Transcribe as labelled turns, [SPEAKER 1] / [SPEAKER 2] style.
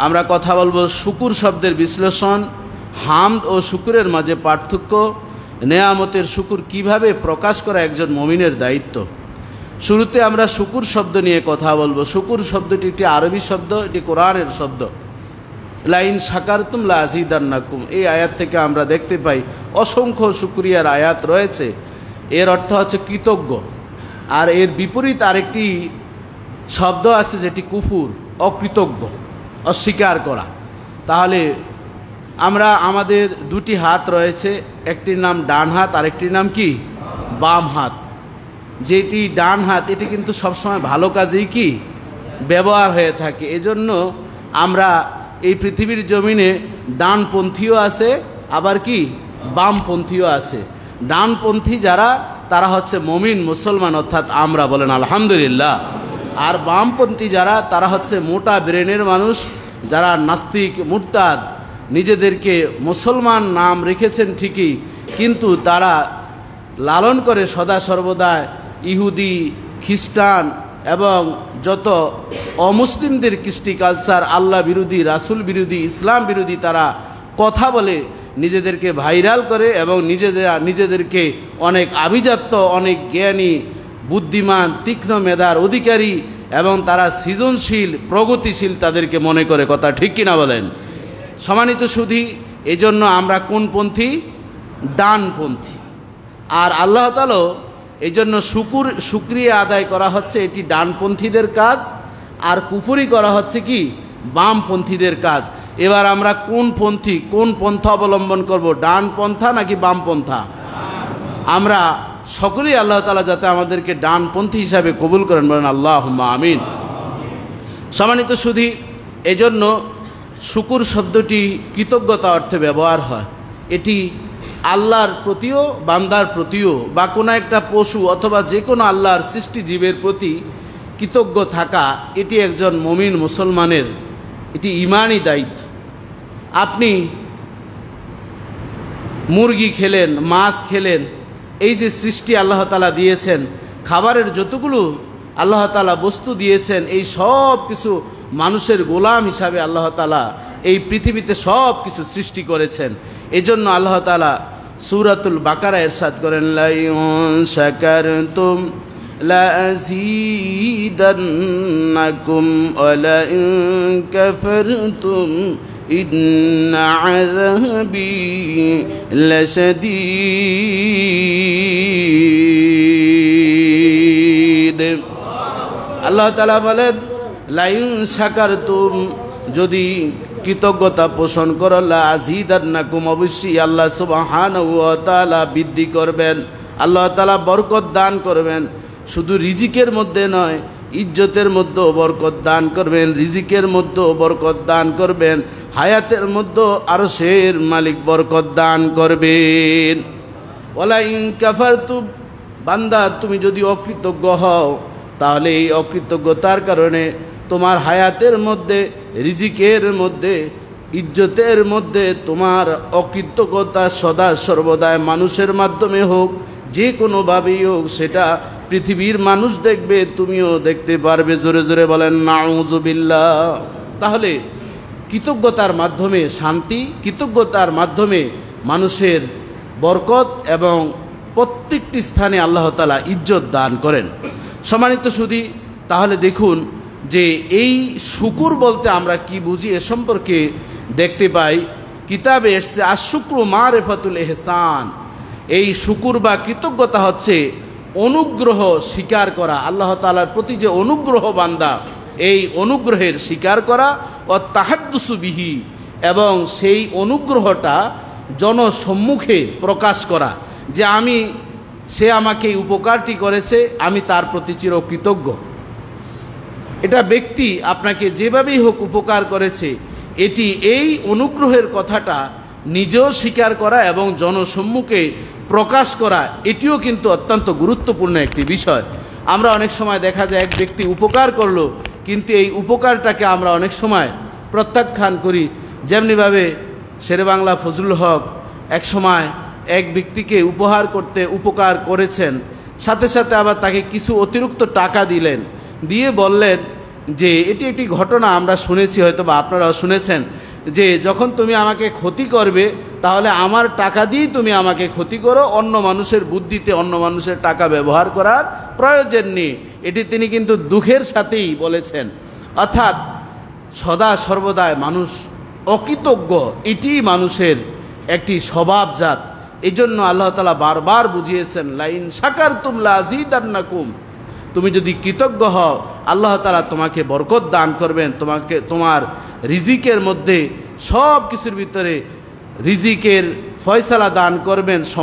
[SPEAKER 1] আমরা কথা বলবো শুকুর শব্দের বিশ্লেষণ, হামদ ও শুকুরের মাঝে পার্থক্য, নেয়ামতের শুকুর কিভাবে প্রকাশ করা একজন মুমিনের দায়িত্ব। শুরুতে আমরা শুকুর শব্দ নিয়ে কথা বলবো। শুকুর শব্দটি একটি আরবি শব্দ, এটি কোরআনের শব্দ। লাইন শাকারতুম লা আযীদান্নাকুম, এই আয়াত থেকে আমরা দেখতে পাই অসংখ্য শুকরিয়ার আয়াত রয়েছে। এর অর্থ হচ্ছে কৃতজ্ঞ। আর এর বিপরীত আরেকটি শব্দ আছে যেটি কুফুর, অকৃতজ্ঞ, অস্বীকার করা। তাহলে আমরা আমাদের দুটি হাত রয়েছে, একটির নাম ডান হাত, আরেকটির নাম কি বাম হাত। যেটি ডান হাত এটি কিন্তু সবসময় ভালো কাজেই কি ব্যবহার হয়ে থাকে। এজন্য আমরা এই পৃথিবীর জমিনে ডানপন্থীও আছে, আবার কি বামপন্থীও আছে। ডানপন্থী যারা, তারা হচ্ছে মুমিন মুসলমান, অর্থাৎ আমরা, বলেন আলহামদুলিল্লাহ। আর বামপন্থী যারা, তারা হচ্ছে মোটা ব্রেনের মানুষ, যারা নাস্তিক, মুরতাদ, নিজেদেরকে মুসলমান নাম রেখেছেন ঠিকই, কিন্তু তারা লালন করে সদা সর্বদা ইহুদি, খ্রিস্টান এবং যত অমুসলিমদের কৃষ্টি কালচার, আল্লাহ বিরোধী, রাসূল বিরোধী, ইসলাম বিরোধী তারা কথা বলে নিজেদেরকে ভাইরাল করে এবং নিজেদেরকে অনেক আভিজাত্য, অনেক জ্ঞানী, বুদ্ধিমান, তীক্ষ্ণ মেধার অধিকারী এবং তারা সৃজনশীল, প্রগতিশীল তাদেরকে মনে করে। কথা ঠিক কিনা বলেন? সম্মানিত সুধী, এজন্য আমরা কোন পন্থী? ডানপন্থী। আর আল্লাহ তাআলা এই জন্য শুকরিয়া আদায় করা হচ্ছে, এটি ডানপন্থীদের কাজ, আর কুফরি করা হচ্ছে কি বামপন্থীদের কাজ। এবার আমরা কোন পন্থী, কোন পন্থা অবলম্বন করব, ডান পন্থা নাকি বাম পন্থা? আমরা সকলেই আল্লাহ তাআলা যাতে আমাদেরকে ডানপন্থী হিসাবে কবুল করেন, বলেন আল্লাহুম্মা আমিন। সম্মানিত সুধী, এজন্য শুকুর শব্দটি কৃতজ্ঞতা অর্থে ব্যবহার হয়। এটি আল্লাহর প্রতিও, বান্দার প্রতিও, বা কোনো একটা পশু অথবা যে কোনো আল্লাহর সৃষ্টি জীবের প্রতি কৃতজ্ঞ থাকা, এটি একজন মুমিন মুসলমানের এটি ঈমানি দায়িত্ব। আপনি মুরগি খেলেন, মাছ খেলেন, এই যে সৃষ্টি আল্লাহ তাআলা দিয়েছেন, খাবারের যতগুলো আল্লাহ তাআলা বস্তু দিয়েছেন, এই সব কিছু মানুষের গোলাম হিসাবে আল্লাহ তাআলা এই পৃথিবীতে সব কিছু সৃষ্টি করেছেন। এজন্য আল্লাহ তাআলা সূরাতুল বাকারা ইরশাদ করেন, লা ইন শাকারতুম লা আযীদান্নাকুম ওয়া লা ইন কাফারতুম ইন্না আযাবি লাশাদীদ। আল্লাহ তাআলা বলেন, লা ইন শাকারতুম, যদি কৃতজ্ঞতা পোষণ করো, লা আযীদান্নাকুম, অবশ্যই আল্লাহ সুবহানাহু ওয়া তাআলা বৃদ্ধি করবেন, আল্লাহ তাআলা বরকত দান করবেন। শুধু রিজিকের মধ্যে নয়, ইজ্জতের মধ্যেও বরকত দান করবেন, রিজিকের মধ্যেও বরকত দান করবেন, হায়াতের মধ্যেও আরশের মালিক বরকত দান করবেন। ওয়ালা ইন কাফারতুম, বান্দা তুমি যদি অকৃতজ্ঞ হও, তাহলে এই অকৃতজ্ঞতার কারণে তোমার হায়াতের মধ্যে, রিজিকের মধ্যে, ইজ্জতের মধ্যে তোমার অকৃতজ্ঞতা সদা সর্বদাই মানুষের মাধ্যমে হোক, যে কোনোভাবেই হোক, সেটা পৃথিবীর মানুষ দেখবে, তুমিও দেখতে পারবে। জোরে জোরে বলেন নাউযুবিল্লাহ। তাহলে কৃতজ্ঞতার মাধ্যমে শান্তি, কৃতজ্ঞতার মাধ্যমে মানুষের বরকত এবং প্রত্যেকটি স্থানে আল্লাহ তাআলা ইজ্জত দান করেন। সম্মানিত সুধী, তাহলে দেখুন যে এই শুকুর বলতে আমরা কি বুঝি, এ সম্পর্কে দেখতে পাই কিতাবে এসেছে আশ-শুকরু মারিফাতুল ইহসান। এই শুকুর বা কৃতজ্ঞতা হচ্ছে অনুগ্রহ স্বীকার করা, আল্লাহ তাআলার প্রতি যে অনুগ্রহ বান্দা, এই অনুগ্রহের স্বীকার করা ও তাহাদ্দুসু বিহি, এবং সেই অনুগ্রহটা জনসম্মুখে প্রকাশ করা যে সে আমাকে এই উপকারটি করেছে, আমি তার প্রতি চিরকৃতজ্ঞ। এটা ব্যক্তি আপনাকে যেভাবেই হোক উপকার করেছে, এটি এই অনুগ্রহের কথাটা নিজেও স্বীকার করা এবং জনসম্মুখে প্রকাশ করা, এটিও কিন্তু অত্যন্ত গুরুত্বপূর্ণ একটি বিষয়। আমরা অনেক সময় দেখা যায় এক ব্যক্তি উপকার করলো, কিন্তু এই উপকারটাকে আমরা অনেক সময় প্রত্যাখ্যান করি। যেমনিভাবে শেরেবাংলা ফজলুল হক এক সময় এক ব্যক্তিকে উপকার করেছেন, সাথে সাথে আবার তাকে কিছু অতিরিক্ত টাকা দিলেন, দিয়ে বললেন যে এটি একটি ঘটনা আমরা শুনেছি, হয়তো বা আপনারাও শুনেছেন, যে যখন তুমি আমাকে ক্ষতি করবে তাহলে আমার টাকা দিয়েই তুমি আমাকে ক্ষতি করো, অন্য মানুষের বুদ্ধিতে অন্য মানুষের টাকা ব্যবহার করার প্রয়োজন নেই। এটি তিনি কিন্তু দুঃখের সাথেই বলেছেন। অর্থাৎ সদা সর্বদাই মানুষ অকৃতজ্ঞ, এটি মানুষের একটি স্বভাবজাত। এই জন্য আল্লাহ তাআলা বারবার বুঝিয়েছেন, লাইন শাকারতুম লাযীদান্নাকুম, তুমি যদি কৃতজ্ঞ হও আল্লাহ তাআলা তোমাকে বরকত দান করবেন, তোমার রিজিকের মধ্যে সব কিছুর ভিতরে রিজিকের ফয়সালা দান করবেন।